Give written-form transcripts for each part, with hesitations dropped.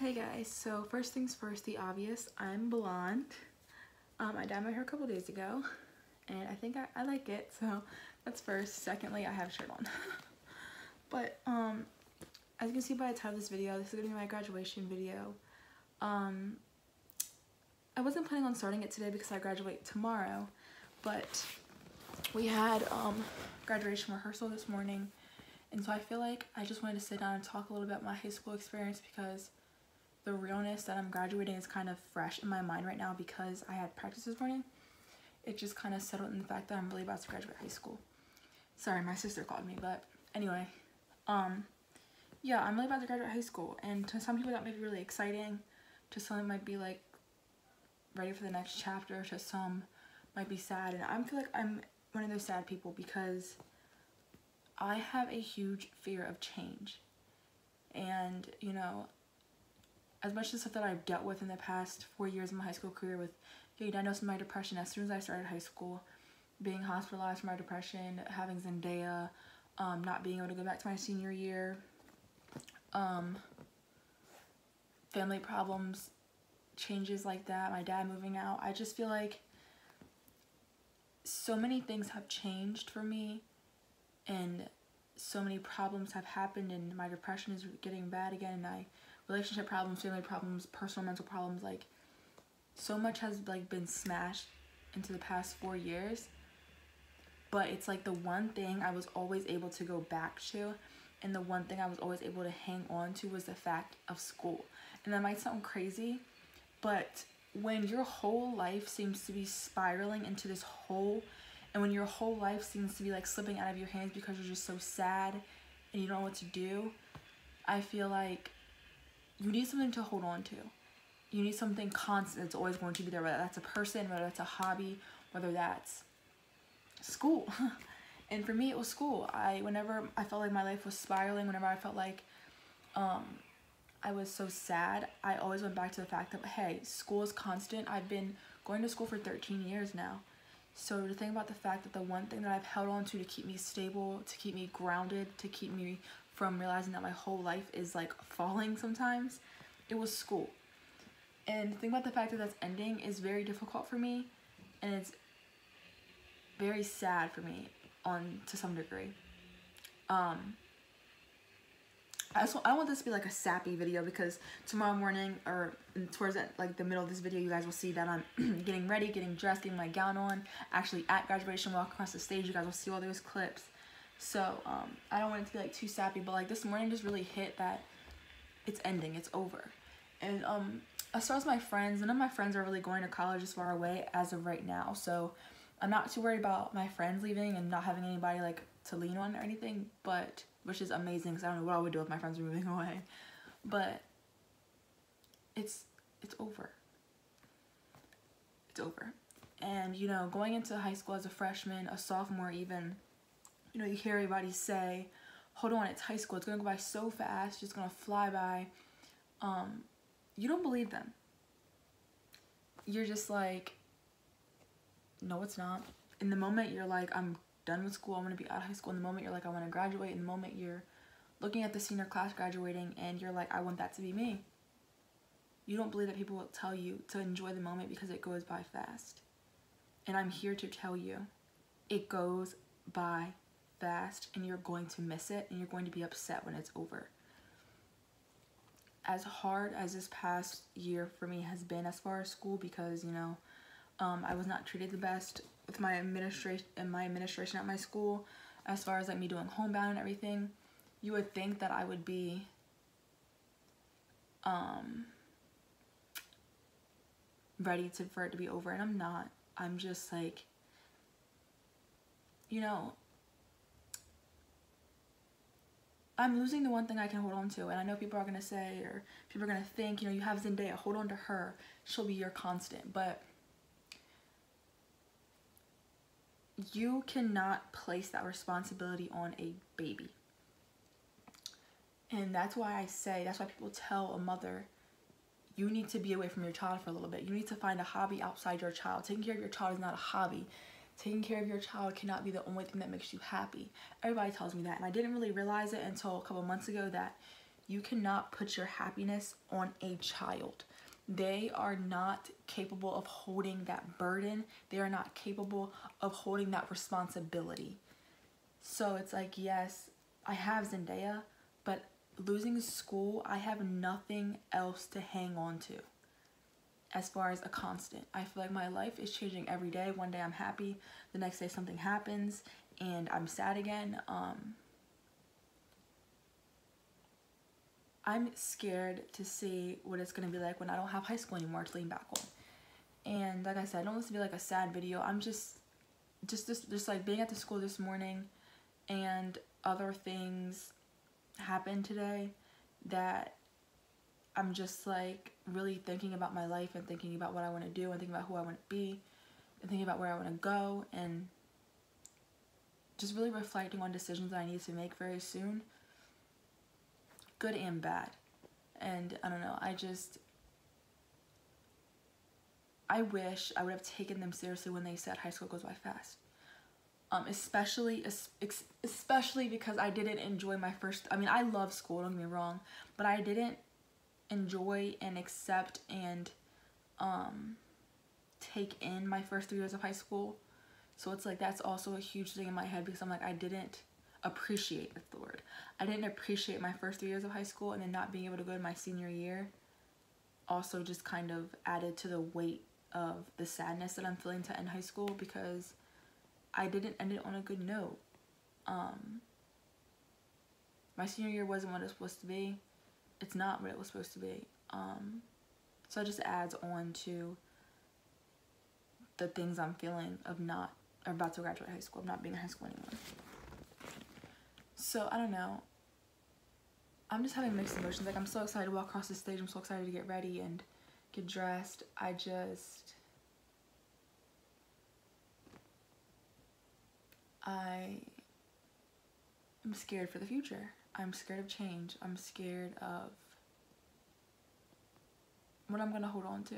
Hey guys, so first things first, the obvious, I'm blonde. I dyed my hair a couple days ago and I think I like it, so that's first. Secondly, I have a shirt on. But as you can see by the title of this video, this is gonna be my graduation video. I wasn't planning on starting it today because I graduate tomorrow, but we had graduation rehearsal this morning, and so I feel like I just wanted to sit down and talk a little bit about my high school experience because the realness that I'm graduating is kind of fresh in my mind right now because I had practice this morning. It just kind of settled in the fact that I'm really about to graduate high school. Sorry, my sister called me, but anyway, yeah, I'm really about to graduate high school, and to some people that might be really exciting, to some it might be like ready for the next chapter, to some might be sad, and I feel like I'm one of those sad people because I have a huge fear of change. And you know, as much as the stuff that I've dealt with in the past 4 years of my high school career with getting diagnosed with my depression as soon as I started high school, being hospitalized for my depression, having Zendaya, not being able to go back to my senior year, family problems, changes like that, my dad moving out, I just feel like so many things have changed for me and so many problems have happened, and my depression is getting bad again, and my relationship problems, family problems, personal mental problems, like so much has like been smashed into the past 4 years. But it's like the one thing I was always able to go back to, and the one thing I was always able to hang on to was the fact of school. And that might sound crazy, but when your whole life seems to be spiraling into this hole, and when your whole life seems to be like slipping out of your hands because you're just so sad and you don't know what to do, I feel like you need something to hold on to. You need something constant that's always going to be there, whether that's a person, whether that's a hobby, whether that's school. And for me, it was school. Whenever I felt like my life was spiraling, whenever I felt like I was so sad, I always went back to the fact that, hey, school is constant. I've been going to school for 13 years now. So to think about the fact that the one thing that I've held on to keep me stable, to keep me grounded, to keep me from realizing that my whole life is like falling sometimes, it was school. And to think about the fact that that's ending is very difficult for me, and it's very sad for me to some degree. I want this to be like a sappy video because tomorrow morning, or towards like the middle of this video, you guys will see that I'm getting ready, getting dressed, getting my gown on, actually at graduation, walk across the stage. You guys will see all those clips. So I don't want it to be like too sappy, but like this morning just really hit that it's ending, it's over. And as far as my friends, none of my friends are really going to college as far away as of right now, so I'm not too worried about my friends leaving and not having anybody like to lean on or anything, but which is amazing because I don't know what I would do if my friends were moving away. But it's over. It's over. And you know, going into high school as a freshman, a sophomore even, you know, you hear everybody say, hold on, it's high school, it's gonna go by so fast, it's gonna fly by. You don't believe them. You're just like, no, it's not. In the moment you're like, I'm done with school, I'm gonna be out of high school. In the moment you're like, I want to graduate. In the moment you're looking at the senior class graduating and you're like, I want that to be me. You don't believe that people will tell you to enjoy the moment because it goes by fast. And I'm here to tell you, it goes by fast, and you're going to miss it, and you're going to be upset when it's over. As hard as this past year for me has been as far as school, because you know, I was not treated the best with my administration at my school, as far as like me doing homebound and everything. You would think that I would be ready for it to be over, and I'm not. I'm just like, you know, I'm losing the one thing I can hold on to. And I know people are going to say, or people are going to think, you know, you have Zendaya, hold on to her, she'll be your constant. But you cannot place that responsibility on a baby. And that's why that's why people tell a mother, you need to be away from your child for a little bit. You need to find a hobby outside your child. Taking care of your child is not a hobby. Taking care of your child cannot be the only thing that makes you happy. Everybody tells me that, and I didn't really realize it until a couple months ago that You cannot put your happiness on a child. They are not capable of holding that burden. They are not capable of holding that responsibility. So it's like, yes, I have Zendaya, but losing school, I have nothing else to hang on to as far as a constant. I feel like my life is changing every day. One day I'm happy, the next day something happens and I'm sad again. I'm scared to see what it's gonna be like when I don't have high school anymore to lean back on. And like I said, I don't want this to be like a sad video. I'm just like being at the school this morning, and other things happened today that I'm just like really thinking about my life and thinking about what I want to do and thinking about who I want to be and thinking about where I want to go, and just really reflecting on decisions that I need to make very soon, good and bad. And I don't know, I wish I would have taken them seriously when they said high school goes by fast. Especially because I didn't enjoy my first, I mean, I love school, don't get me wrong, but I didn't enjoy and accept and take in my first 3 years of high school. So it's like, that's also a huge thing in my head, because I'm like, I didn't appreciate, that's the word, I didn't appreciate my first 3 years of high school, and then not being able to go to my senior year also just kind of added to the weight of the sadness that I'm feeling to end high school, because I didn't end it on a good note. My senior year wasn't what it was supposed to be. It's not what it was supposed to be. So it just adds on to the things I'm feeling of not, or about to graduate high school, of not being in high school anymore. So I don't know. I'm just having mixed emotions. Like, I'm so excited to walk across the stage. I'm so excited to get ready and get dressed. I'm scared for the future. I'm scared of change. I'm scared of what I'm gonna hold on to.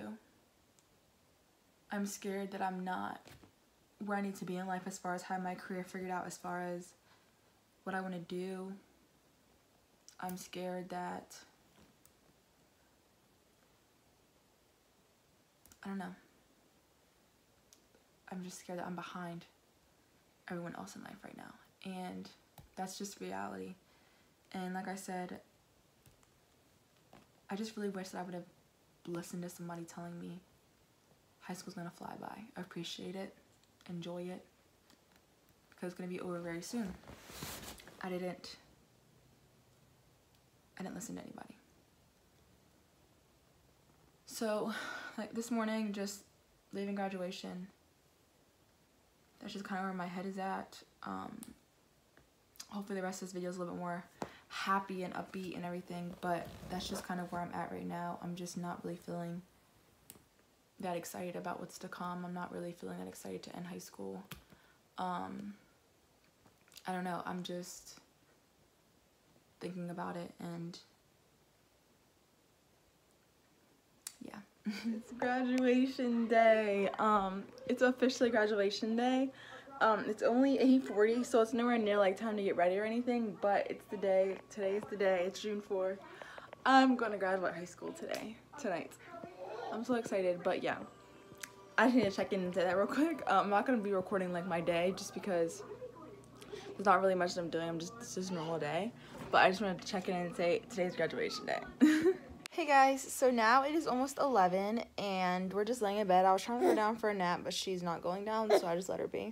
I'm scared that I'm not where I need to be in life as far as having my career figured out, as far as what I want to do. I'm scared that, I don't know. I'm just scared that I'm behind everyone else in life right now. And that's just reality. And like I said, I just really wish that I would have listened to somebody telling me high school's gonna fly by. I appreciate it, enjoy it, because it's gonna be over very soon. I didn't listen to anybody. So, like this morning, just leaving graduation, that's just kind of where my head is at. Hopefully the rest of this video is a little bit more happy and upbeat and everything, but that's just kind of where I'm at right now. I'm just not really feeling that excited about what's to come. I'm not really feeling that excited to end high school. I don't know, I'm just thinking about it, and yeah. It's graduation day. It's officially graduation day. It's only 8:40, so it's nowhere near like time to get ready or anything, but it's the day. Today's the day. It's June 4th. I'm gonna graduate high school tonight. I'm so excited, but yeah. I just need to check in and say that real quick. I'm not gonna be recording like my day just because there's not really much that I'm doing. It's just a normal day. But I just wanted to check in and say today's graduation day. Hey guys, so now it is almost 11 and we're just laying in bed. I was trying to go down for a nap, but she's not going down, so I just let her be.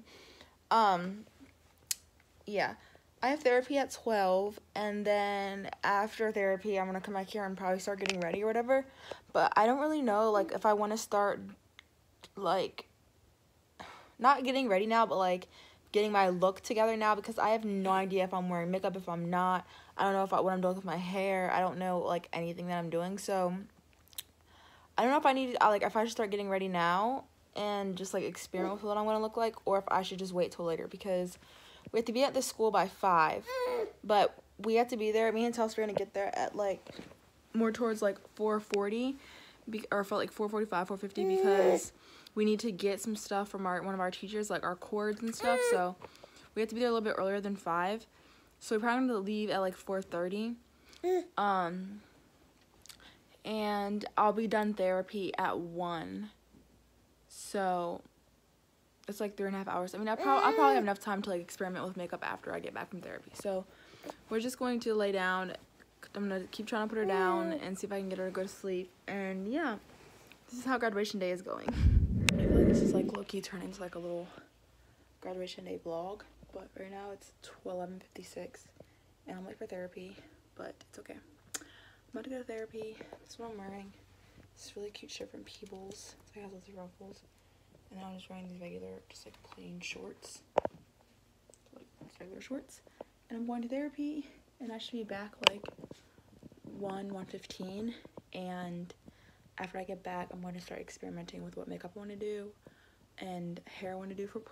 Yeah, I have therapy at 12, and then after therapy, I'm gonna come back here and probably start getting ready or whatever. But I don't really know, like, if I want to start, like, not getting ready now, but like getting my look together now, because I have no idea if I'm wearing makeup, if I'm not. I don't know what I'm doing with my hair. I don't know, like, anything that I'm doing. So I don't know if I need, like, if I should start getting ready now and just, like, experiment with what I'm going to look like, or if I should just wait till later, because we have to be at the school by 5. But we have to be there. Me and Telstra are going to get there at, like, more towards, like, 4:40, or for, like, 4:45, 4:50, because we need to get some stuff from one of our teachers, like our cords and stuff, so we have to be there a little bit earlier than 5. So we're probably going to leave at like 4:30. And I'll be done therapy at 1. So it's like 3.5 hours. I mean, I'll probably have enough time to like experiment with makeup after I get back from therapy. So we're just going to lay down. I'm gonna keep trying to put her down and see if I can get her to go to sleep. And yeah, this is how graduation day is going. I feel like this is like low-key turning into like a little graduation day vlog, but right now it's 11:56 and I'm late for therapy, but it's okay. I'm about to go to therapy. This is what I'm wearing. This really cute shirt from Peebles. It has lots of ruffles. And then I'm just wearing these regular, just like plain shorts. Like regular shorts. And I'm going to therapy, and I should be back like 1:15. And after I get back, I'm going to start experimenting with what makeup I want to do and hair I want to do for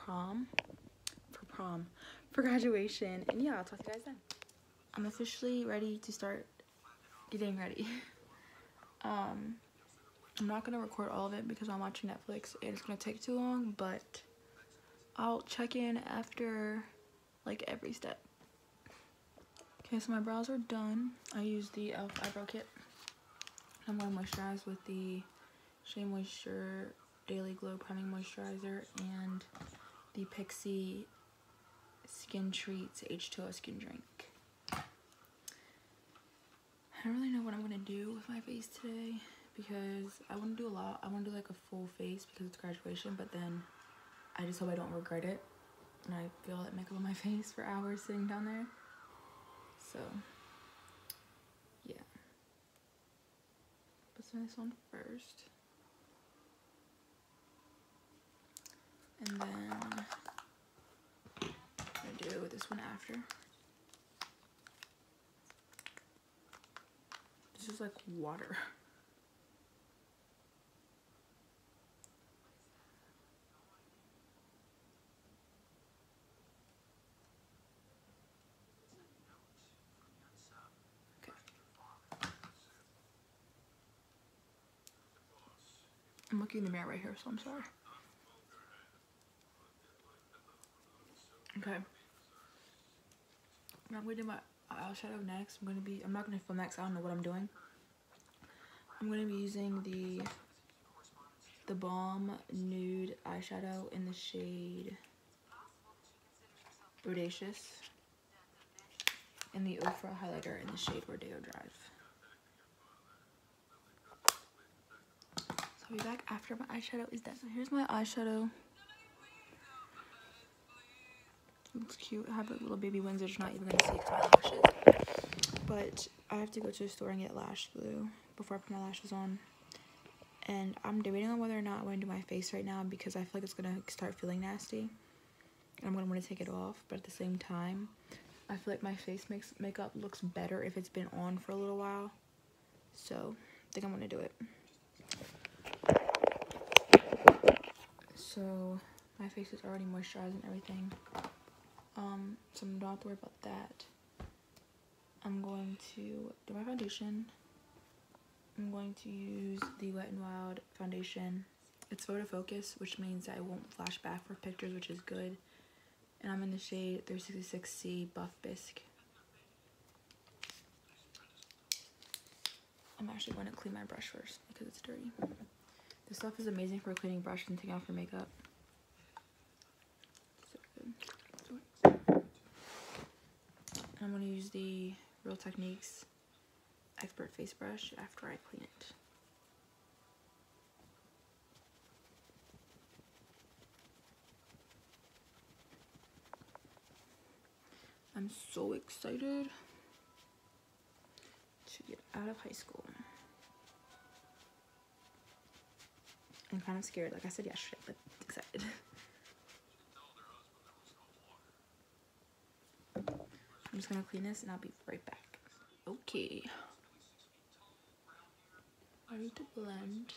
graduation. And yeah, I'll talk to you guys then. I'm officially ready to start getting ready. I'm not gonna record all of it because I'm watching Netflix and it's gonna take too long, but I'll check in after like every step. Okay, so my brows are done. I used the e.l.f. eyebrow kit. I'm going to moisturize with the Shea Moisture Daily Glow Priming Moisturizer and the Pixie Skin Treats H2O Skin Drink. I don't really know what I'm going to do with my face today because I want to do a lot. I want to do like a full face because it's graduation, but then I just hope I don't regret it and I feel that makeup on my face for hours sitting down there. So, yeah. Put some of this on first. And then I'm going to do this one after. This is like water. I'm looking in the mirror right here, so I'm sorry. Okay. I'm going to do my eyeshadow next. I'm not going to film next. I don't know what I'm doing. I'm going to be using the Balm Nude eyeshadow in the shade Bodacious. And the Ofra highlighter in the shade Rodeo Drive. So I'll be back after my eyeshadow is done. So here's my eyeshadow. Looks cute. I have like little baby Windsor. You're not even gonna see my lashes. But I have to go to the store and get lash glue before I put my lashes on. And I'm debating on whether or not I want to do my face right now because I feel like it's gonna start feeling nasty. And I'm gonna want to take it off. But at the same time, I feel like my face makeup looks better if it's been on for a little while. So I think I'm gonna do it. So my face is already moisturized and everything. So I don't have to worry about that. I'm going to do my foundation. I'm going to use the Wet n Wild foundation. It's photo focus, which means I won't flash back for pictures, which is good. And I'm in the shade 366C Buff Bisque. I'm actually going to clean my brush first because it's dirty. This stuff is amazing for cleaning brushes and taking off your makeup. So good. And I'm going to use the Real Techniques Expert Face Brush after I clean it. I'm so excited to get out of high school. I'm kind of scared, like I said yesterday, but excited. I'm just gonna clean this and I'll be right back. Okay. Ready to blend.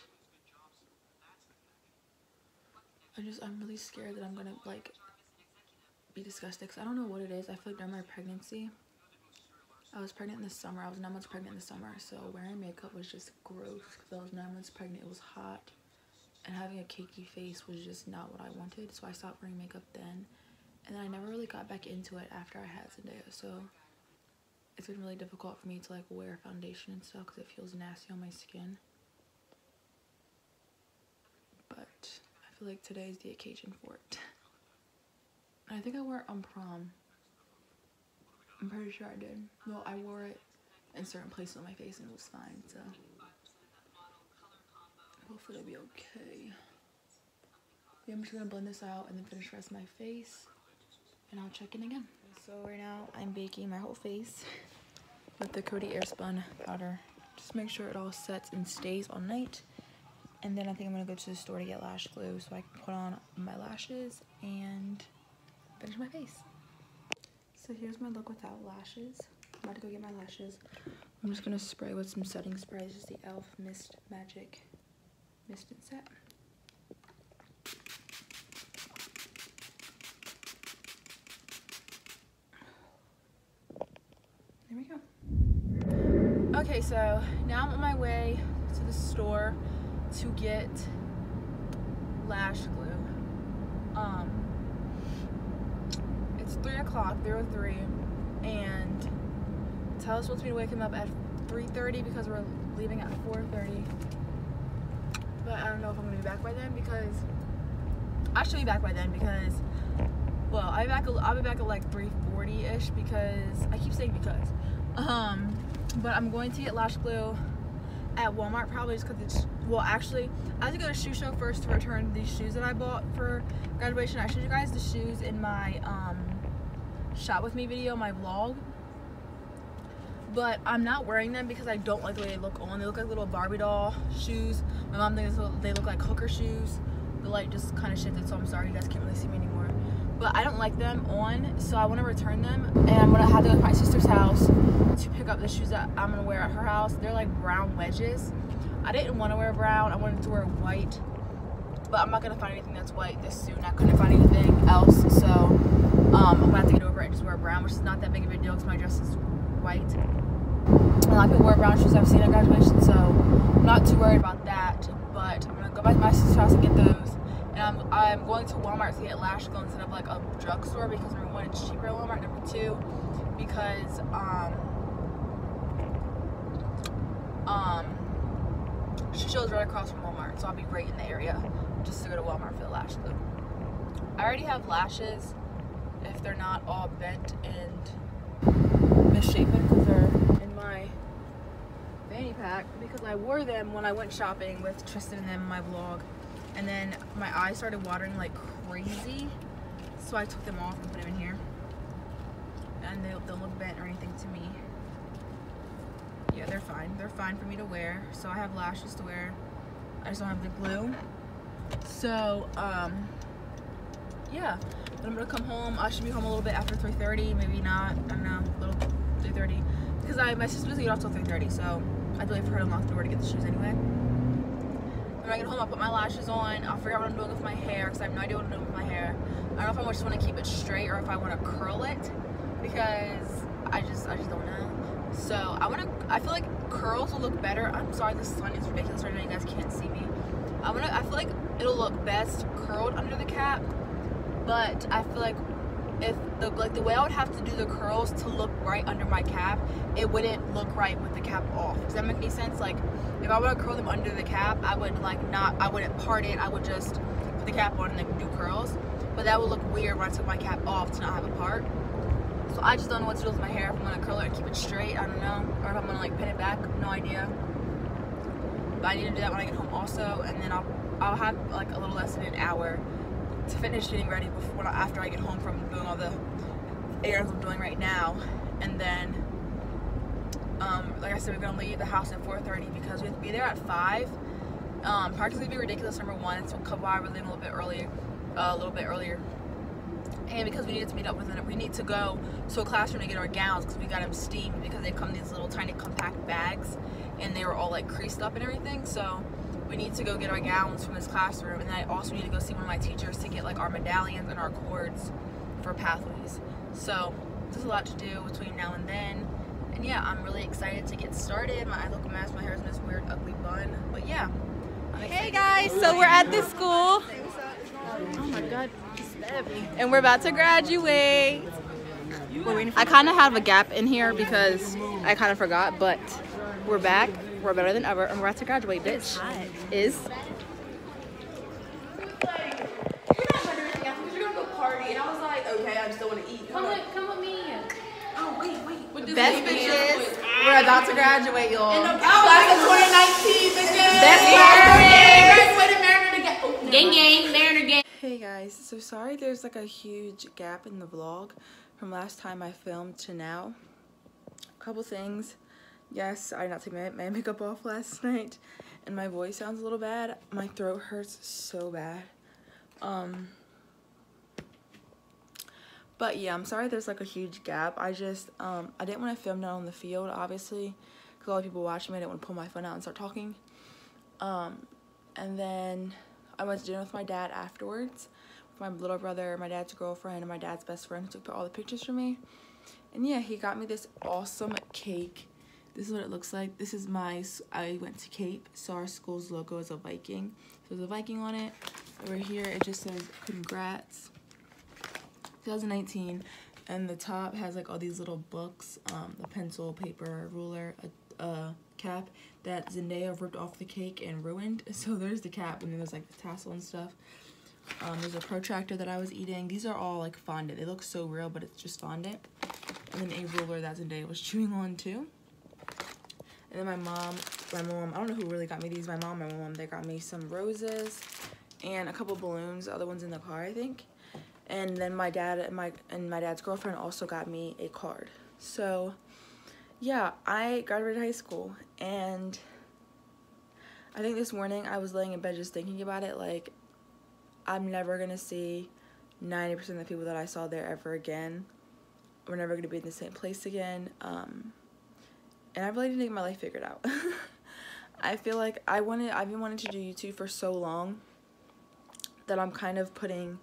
I'm really scared that I'm gonna like be disgusted because I don't know what it is. I feel like during my pregnancy, I was pregnant in the summer. I was 9 months pregnant in the summer, so wearing makeup was just gross because I was 9 months pregnant. It was hot, and having a cakey face was just not what I wanted. So I stopped wearing makeup then, and then I never really got back into it after I had Zendaya. So it's been really difficult for me to like wear foundation and stuff because it feels nasty on my skin. But I feel like today's the occasion for it. I think I wore it on prom. I'm pretty sure I did. Well, I wore it in certain places on my face and it was fine, so hopefully it'll be okay. Yeah, I'm just gonna blend this out and then finish the rest of my face, and I'll check in again. So right now I'm baking my whole face with the Coty Airspun powder. Just make sure it all sets and stays all night. And then I think I'm gonna go to the store to get lash glue so I can put on my lashes and finish my face. So here's my look without lashes. I'm about to go get my lashes. I'm just gonna spray with some setting spray. This is the e.l.f. Mist Magic Mist and Set. There we go. Okay, so now I'm on my way to the store to get lash glue. It's 3 o'clock, 3:03, and Tyler's supposed to be waking up at 3:30 because we're leaving at 4:30. But I don't know if I'm gonna be back by then because I should be back by then because, well, I'll be back at like 3:40-ish because I keep saying because. But I'm going to get lash glue at Walmart probably just because it's, well, actually I have to go to shoe show first to return these shoes that I bought for graduation. I showed you guys the shoes in my shop with me video, my vlog, but I'm not wearing them because I don't like the way they look on. They look like little Barbie doll shoes. My mom thinks they look like hooker shoes. The light just kind of shifted, so I'm sorry you guys can't really see me anymore, but I don't like them on, so I want to return them, and I'm gonna have to go to my sister's house to pick up the shoes that I'm gonna wear at her house. They're like brown wedges. I didn't want to wear brown, I wanted to wear white, but I'm not gonna find anything that's white this soon. I couldn't find anything else, so I'm gonna have to get over it and just wear brown, which is not that big of a deal because my dress is white. A lot of people wear brown shoes I've seen at graduation, so I'm not too worried about that. But I'm gonna go back to my sister's house and get those. And I'm going to Walmart to get lash glue instead of like a drugstore because number one, it's cheaper at Walmart. Number two, because she shows right across from Walmart, so I'll be right in the area just to go to Walmart for the lash glue. I already have lashes if they're not all bent and misshapen because they're in my fanny pack because I wore them when I went shopping with Tristan and them in my vlog, and then my eyes started watering like crazy, so I took them off and put them in here, and they don't look bent or anything to me. Yeah, they're fine. They're fine for me to wear. So I have lashes to wear. I just don't have the glue. So, yeah. But I'm gonna come home. I should be home a little bit after 3:30. Maybe not. I don't know. A little 3:30. Because my sister doesn't get off till 3:30. So I have to wait for her to unlock the door to get the shoes anyway. When I get home, I'll put my lashes on. I'll figure out what I'm doing with my hair because I have no idea what I'm doing with my hair. I don't know if I just want to keep it straight or if I want to curl it because I just don't know. So I feel like curls will look better. I'm sorry, the sun is ridiculous right now. You guys can't see me. I feel like it'll look best curled under the cap, but I feel like if the way I would have to do the curls to look right under my cap, it wouldn't look right with the cap off. Does that make any sense? Like if I want to curl them under the cap, I wouldn't part it. I would just put the cap on and then do curls. But that would look weird when I took my cap off to not have a part. So I just don't know what to do with my hair. If I'm gonna curl it and keep it straight, I don't know. Or if I'm gonna like pin it back, no idea. But I need to do that when I get home also, and then I'll have like a little less than an hour to finish getting ready after I get home from doing all the errands I'm doing right now. And then like I said, we're gonna leave the house at 4:30 because we have to be there at 5. Parking's gonna be ridiculous, number one, so why we're leaving a little bit earlier. And because we needed to meet up with them, we need to go to a classroom to get our gowns because we got them steamed because they come in these little tiny compact bags and they were all like creased up and everything. So we need to go get our gowns from this classroom, and then I also need to go see one of my teachers to get like our medallions and our cords for pathways. So there's a lot to do between now and then. And yeah, I'm really excited to get started. I look a mess, my hair's in this weird ugly bun, but yeah. Hey guys, so we're at this school. Oh my god. And we're about to graduate. I kind of have a gap in here because I kind of forgot, but we're back. We're better than ever, and we're about to graduate, bitch. Is. And I was like, okay, I still want to eat. Come with me. Oh, wait. Best bitches. We're about to graduate, y'all. In the class of 2019, bitches. Best gang, Mariner gang. Hey guys, so sorry there's like a huge gap in the vlog from last time I filmed to now. A couple things. Yes, I did not take my makeup off last night, and my voice sounds a little bad. My throat hurts so bad. But yeah, I'm sorry there's like a huge gap. I just, I didn't want to film down on the field, obviously, because a lot of people watching me. I didn't want to pull my phone out and start talking. And then I went to dinner with my dad afterwards, with my little brother, my dad's girlfriend, and my dad's best friend who took all the pictures for me. And yeah, he got me this awesome cake. This is what it looks like. This is I went to Cape, so our school's logo is a Viking. So there's a Viking on it. Over here, it just says, congrats. 2019, and the top has like all these little books, a pencil, paper, ruler, a cap that Zendaya ripped off the cake and ruined. So there's the cap, and then there's like the tassel and stuff. There's a protractor that I was eating. These are all like fondant. They look so real, but it's just fondant. And then a ruler that Zendaya was chewing on too. And then my mom, I don't know who really got me these. My mom and my mom, they got me some roses and a couple balloons. The other one's in the car, I think. And then my dad and my dad's girlfriend also got me a card. So yeah, I graduated high school, and I think this morning I was laying in bed just thinking about it, like, I'm never gonna see 90% of the people that I saw there ever again. We're never gonna be in the same place again. And I really didn't get my life figured out. I feel like I've been wanting to do YouTube for so long that I'm kind of putting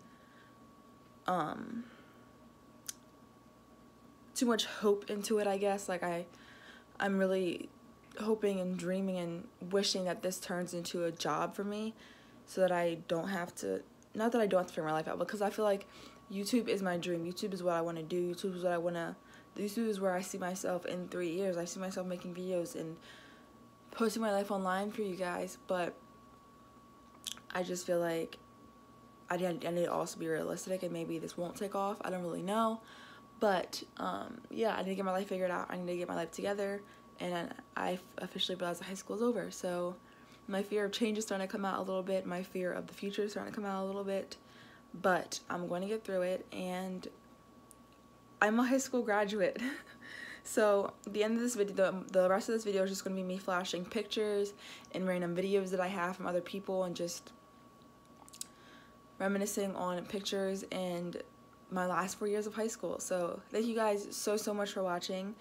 too much hope into it, I guess. Like I'm really hoping and dreaming and wishing that this turns into a job for me, so that I don't have to, not that I don't have to figure my life out, because I feel like YouTube is my dream. YouTube is what I want to do. YouTube is what I want to, YouTube is where I see myself in 3 years. I see myself making videos and posting my life online for you guys, but I just feel like I need to also be realistic, and maybe this won't take off. I don't really know. But, yeah, I need to get my life figured out. I need to get my life together. And I officially realized that high school is over. So my fear of change is starting to come out a little bit. My fear of the future is starting to come out a little bit. But I'm going to get through it. And I'm a high school graduate. So the end of this video, the rest of this video is just going to be me flashing pictures and random videos that I have from other people, and just reminiscing on pictures and my last 4 years of high school. So thank you guys so much for watching,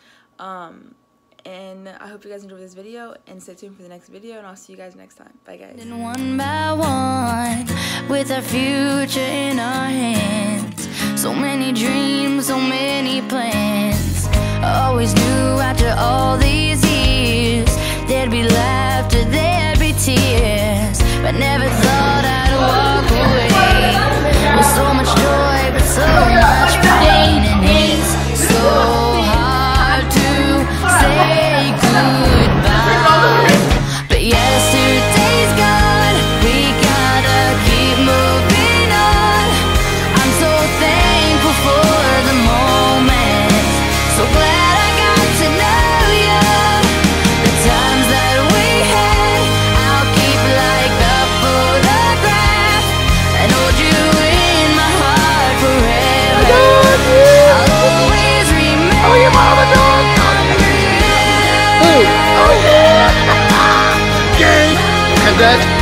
and I hope you guys enjoyed this video, and stay tuned for the next video, and I'll see you guys next time. Bye guys. And one by one, with our future in our hands, so many dreams, so many plans. I always knew after all these years there'd be laughter, there'd be tears, but never thought I'd walk away with so much joy, but so much pain, and it's so hard to say goodbye. But yesterday's gone, we gotta keep moving on. I'm so thankful for the moment, so glad I got to know you. The times that we had, I'll keep like a photograph and hold you in my heart forever. I'll always remember. Oh, your mama dog. Oh yeah. Gang. Congrats.